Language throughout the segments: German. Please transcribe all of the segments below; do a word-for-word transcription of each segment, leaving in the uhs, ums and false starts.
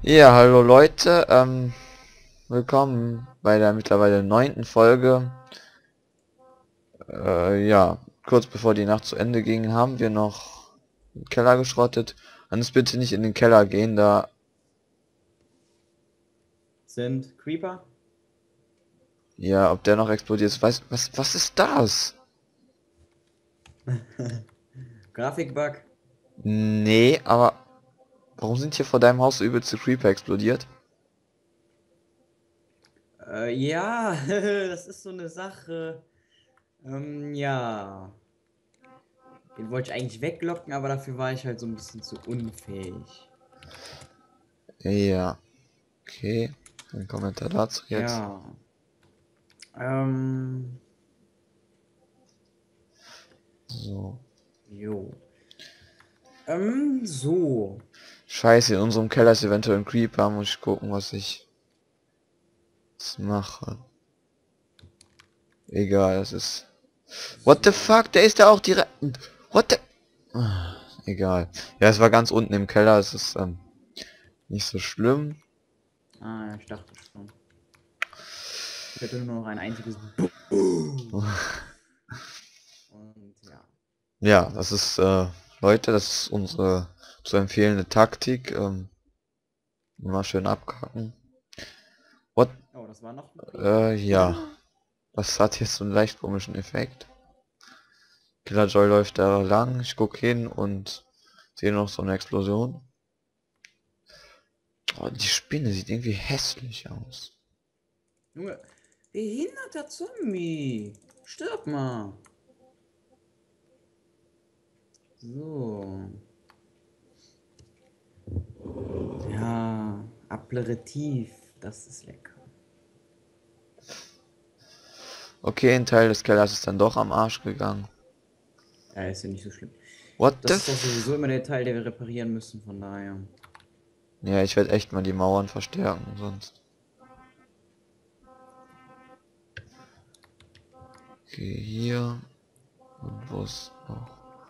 Ja, hallo Leute, ähm, willkommen bei der mittlerweile neunten Folge. Äh, ja, kurz bevor die Nacht zu Ende ging, haben wir noch den Keller geschrottet. Hannes, bitte nicht in den Keller gehen, da... Sind Creeper? Ja, ob der noch explodiert ist, weiß... Was, was ist das? Grafikbug? Nee, aber... Warum sind hier vor deinem Haus so übelste Creeper explodiert? Äh, ja, das ist so eine Sache. Ähm, ja. Den wollte ich eigentlich weglocken, aber dafür war ich halt so ein bisschen zu unfähig. Ja, okay. Ein Kommentar dazu jetzt. Ja. Ähm, So. jo. Ähm, so. Scheiße, in unserem Keller ist eventuell ein Creeper, muss ich gucken, was ich jetzt mache. Egal, es ist... What the So. fuck? Der ist ja auch direkt... What the... Ah, egal. Ja, es war ganz unten im Keller. Es ist ähm, nicht so schlimm. Ah, ja, ich dachte schon. Ich hätte nur noch ein einziges Boom. Und ja. Ja, das ist, äh, Leute, das ist unsere zu empfehlende Taktik. Ähm, immer schön abkacken. What? Oh, das war noch ein Creeper. Äh, ja. Das hat jetzt so einen leicht komischen Effekt. Killjoy läuft da lang. Ich guck hin und sehe noch so eine Explosion. Oh, die Spinne sieht irgendwie hässlich aus. Junge, behinderter Zombie. Stirb mal. So. Ja, Aperitif, das ist lecker. Okay, ein Teil des Kellers ist dann doch am Arsch gegangen. Ja, ist ja nicht so schlimm. What the Das ist doch f... sowieso immer der Teil, der wir reparieren müssen, von daher. Ja, ich werde echt mal die Mauern verstärken, sonst. Okay, hier. Und wo ist noch?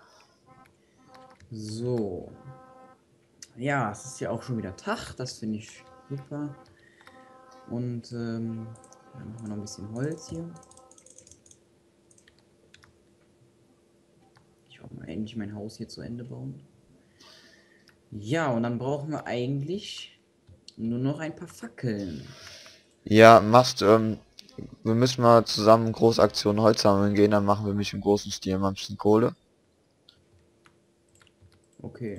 So. Ja, es ist ja auch schon wieder Tag, das finde ich super. Und ähm, dann machen wir noch ein bisschen Holz hier. Ich hoffe mal endlich mein Haus hier zu Ende bauen. Ja, und dann brauchen wir eigentlich nur noch ein paar Fackeln. Ja, machst, ähm, wir müssen mal zusammen Großaktion Holz sammeln gehen, dann machen wir mich im großen Stil mal ein bisschen Kohle. Okay.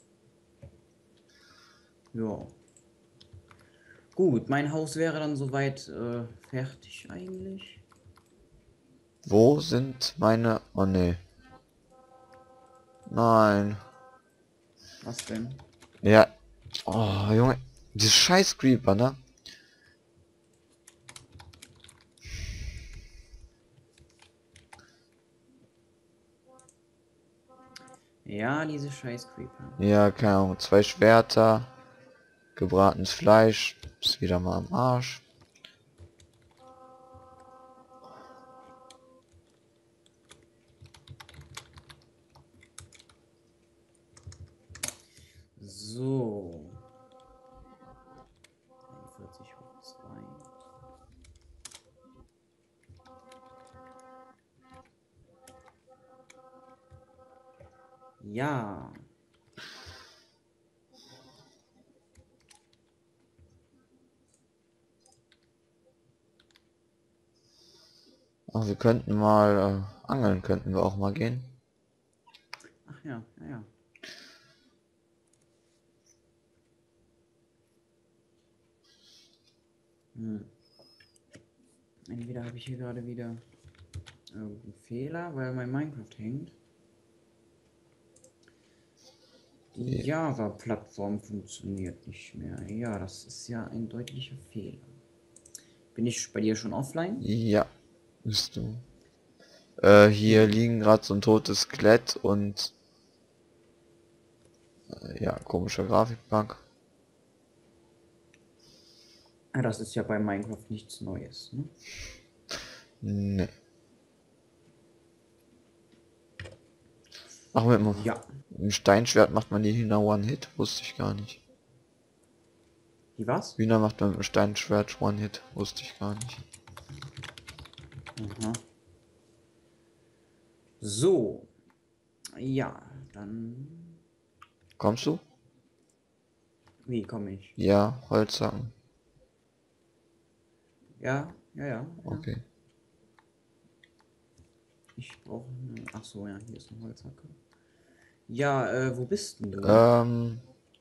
Ja. Gut, mein Haus wäre dann soweit äh, fertig eigentlich. Wo sind meine... Oh ne. Nein. Was denn? Ja. Oh, Junge. Diese scheiß Creeper, ne? Ja, diese scheiß Creeper. Ja, keine Ahnung. Zwei Schwerter. Gebratenes Fleisch. Ist wieder mal am Arsch. So. einundvierzig hoch zwei. Ja. Ach, wir könnten mal... Äh, angeln könnten wir auch mal gehen. Ach ja, ja, ja. Hm. Entweder habe ich hier gerade wieder irgendeinen Fehler, weil mein Minecraft hängt. Die Java-Plattform funktioniert nicht mehr. Ja, das ist ja ein deutlicher Fehler. Bin ich bei dir schon offline? Ja. Bist du. Äh, hier Okay. liegen gerade so ein totes Skelett und äh, ja, komischer Grafikbug. Ah, das ist ja bei Minecraft nichts Neues, ne? Ne. Ach, mit dem Ja. mit dem Steinschwert macht man die Hühner One-Hit, wusste ich gar nicht. Wie was? Hühner macht man mit dem Steinschwert One-Hit. Wusste ich gar nicht. Aha. So. Ja, dann. Kommst du? Wie komme ich? Ja, Holzhacken. Ja, ja, ja, ja. Okay. Ich brauche eine. Ach so, ja, hier ist eine Holzhacke. Ja, äh, wo bist denn du? Ähm.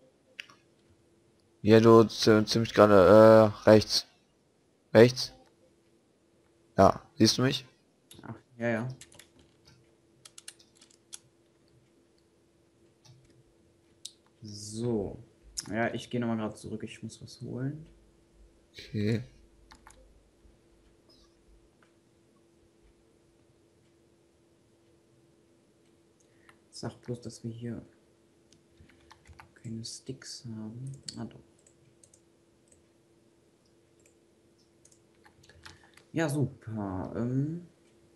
Ja, du zi- ziemlich gerade äh, rechts. Rechts? Ja, siehst du mich? Ach, ja, ja. So. Ja, ich gehe nochmal gerade zurück. Ich muss was holen. Okay. Sag bloß, dass wir hier keine Sticks haben. Ah, doch. Ja, super. Ähm,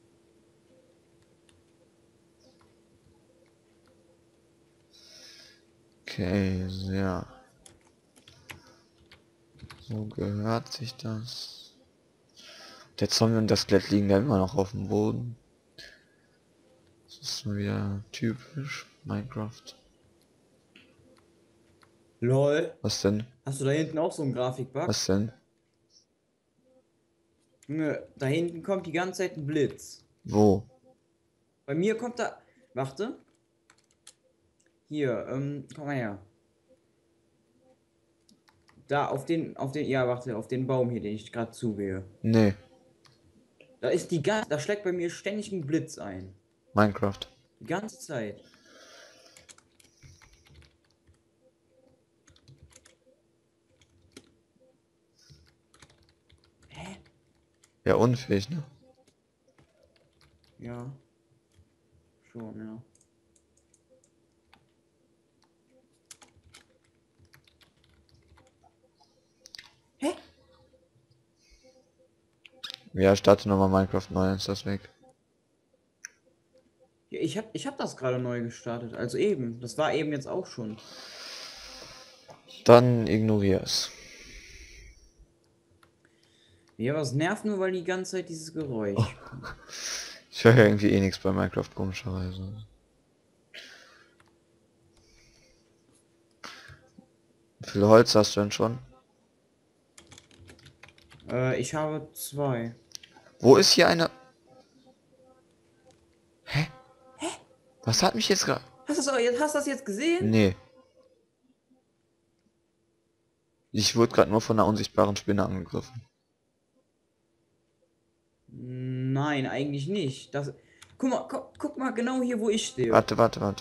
Okay, ja. So gehört sich das. Der Zombie und das Skelett liegen da immer noch auf dem Boden. Das ist mal wieder typisch Minecraft. LOL. Was denn? Hast du da hinten auch so einen Grafikbug? Was denn? Junge, da hinten kommt die ganze Zeit ein Blitz. Wo? Bei mir kommt da. Warte. Hier, ähm, komm mal her. Da, auf den, auf den, ja, warte, auf den Baum hier, den ich gerade zugehe. Nee, Da ist die ganze, da schlägt bei mir ständig ein Blitz ein. Minecraft. Die ganze Zeit. Hä? Ja, unfähig, ne? Ja, schon, ja. Hä? Ja, starte nochmal Minecraft neu, ist das weg. Ja, ich hab, ich hab das gerade neu gestartet. Also eben. Das war eben jetzt auch schon. Dann ignoriere es. Ja, was nervt nur, weil die ganze Zeit dieses Oh, Geräusch kommt. ich höre ja irgendwie eh nichts bei Minecraft, komischerweise. Wie viel Holz hast du denn schon? Äh, ich habe zwei. Wo ist hier eine... Hä? Was hat mich jetzt gerade... Hast du das, jetzt- hast du das jetzt gesehen? Nee. Ich wurde gerade nur von einer unsichtbaren Spinne angegriffen. Nein, eigentlich nicht. Das. Guck mal, guck, guck mal genau hier, wo ich stehe. Warte, warte, warte.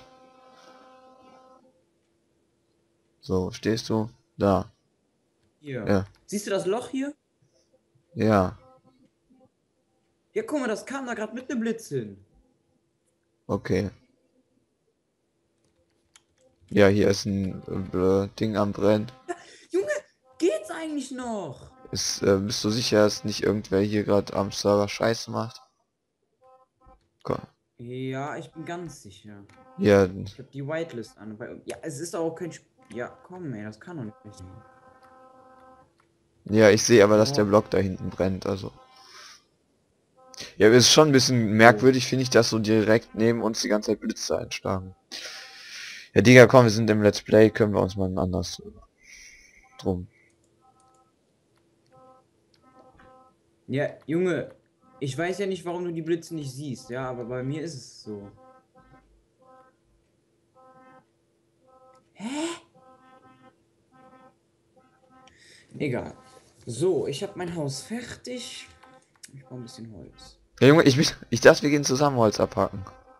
So, stehst du? Da. Hier. Ja. Siehst du das Loch hier? Ja. Ja, guck mal, das kam da gerade mit einem Blitz hin. Okay. Ja, hier ist ein äh, Ding am Brennen. Junge, geht's eigentlich noch? Ist, äh, bist du sicher, dass nicht irgendwer hier gerade am Server Scheiße macht? Komm. Ja, ich bin ganz sicher. Ja, Ich habe die Whitelist an. Weil, ja, es ist auch kein. Sp ja, komm, ey, das kann doch nicht sein. ja, ich sehe aber, dass der Oh, Block da hinten brennt, also. Ja, ist schon ein bisschen oh. merkwürdig, finde ich, dass so direkt neben uns die ganze Zeit Blitze einschlagen. Ja, Digga, komm, wir sind im Let's Play, können wir uns mal anders drum. Ja, Junge, ich weiß ja nicht, warum du die Blitze nicht siehst, ja, aber bei mir ist es so. Hä? Egal. So, ich habe mein Haus fertig. Ich brauche ein bisschen Holz. Ja, Junge, ich, bin- ich dachte, wir gehen zusammen Holz abhaken.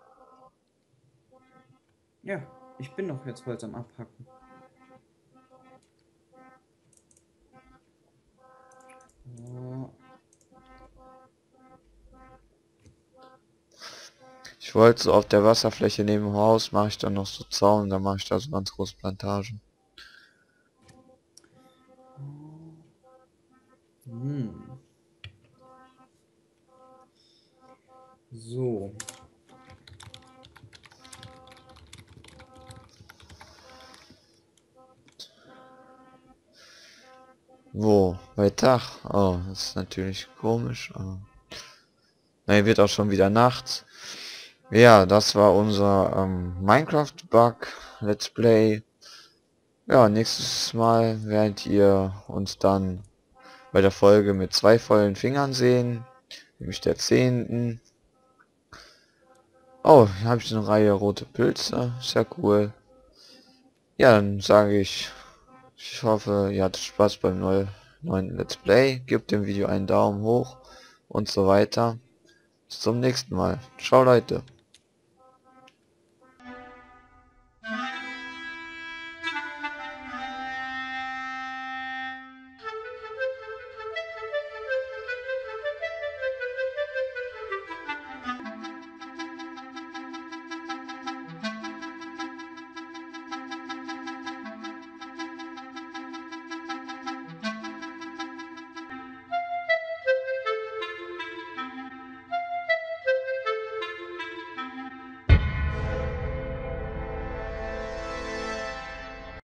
Ja, ich bin doch jetzt Holz am Abhacken. Oh, Ich wollte so auf der Wasserfläche neben dem Haus, mache ich dann noch so Zaun, dann mache ich da so ganz große Plantagen. hm. So. Wo? Bei Tag? Oh, das ist natürlich komisch. Aber na, wird auch schon wieder nachts. Ja, das war unser ähm, Minecraft-Bug Let's Play. Ja, nächstes Mal werdet ihr uns dann bei der Folge mit zwei vollen Fingern sehen, nämlich der zehnten. Oh, hier habe ich eine Reihe rote Pilze, sehr cool. Ja, dann sage ich, ich hoffe, ihr hattet Spaß beim neu, neuen Let's Play. Gebt dem Video einen Daumen hoch und so weiter. Bis zum nächsten Mal. Ciao Leute.